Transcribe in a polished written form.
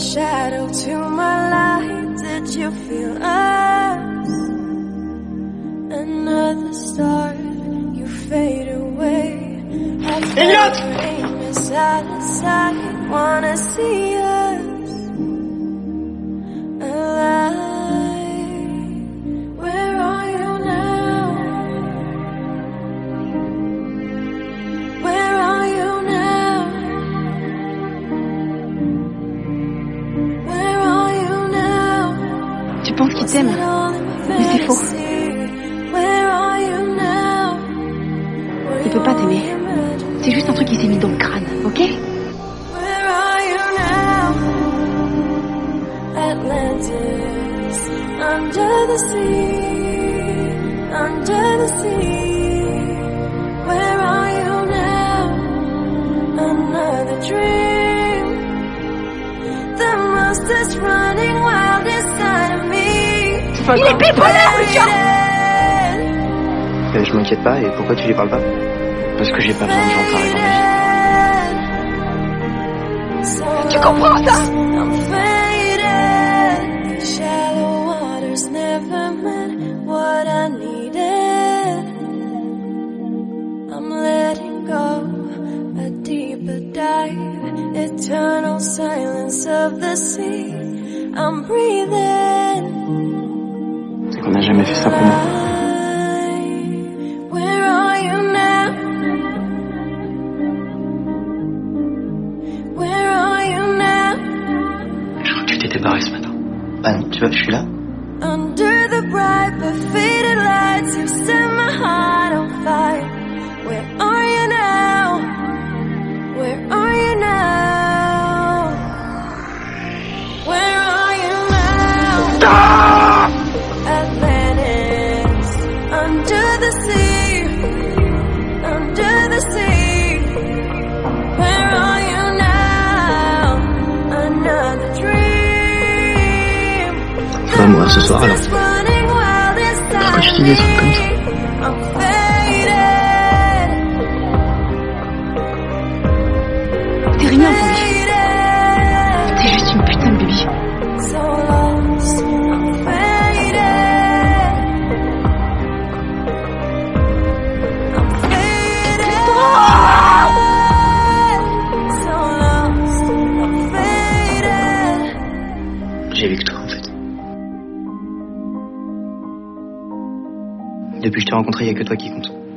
shadow to my light. Did you feel us? Another star, you fade away. Elliot! Aim is out of sight. Wanna see us alive. Where are you now? Where are you now? Where are you now? Tu penses qu'il t'aime, mais c'est faux. Where are you now? Il peut pas t'aimer. C'est juste un truc qui s'est mis dans le crâne, ok? Where are you now? Atlantis, under the sea, under the sea. Where are you now? Another dream. The monster's running wild inside of me. Il est bipolaire, Lucas! Je m'inquiète pas, et pourquoi tu lui parles pas? Parce que j'ai pas besoin de gens pareils dans ma vie. Tu comprends ça? I'm faded. Shallow waters never meant what I needed. I'm letting go, a deeper dive, eternal silence of the sea. I'm breathing. C'est qu'on n'a jamais fait ça pour moi. Where are you now? Where are you now? Je crois que tu t'étais barré ce matin. Ah non, tu vois, je suis là. Under the bright but faded lights, you set my heart on fire. Where are you now? Where are you now? Where are you now? Atlantis, under the sea, under the sea. Where are you now? Another dream. Faut mourir ce soir alors. Pourquoi tu dis des trucs comme ça? I'm faded. T'es rien pour lui. T'es juste une putain de baby. So lost, I'm faded. I'm faded. So lost, I'm faded. J'ai vu que toi, en fait. Depuis que je t'ai rencontré, y a que toi qui compte.